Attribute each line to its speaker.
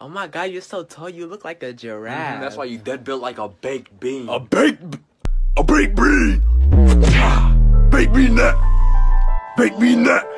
Speaker 1: Oh my god, you're so tall. You look like a giraffe.
Speaker 2: That's why you dead built like a baked bean.
Speaker 3: A baked bean. Baked bean that. Baked bean that.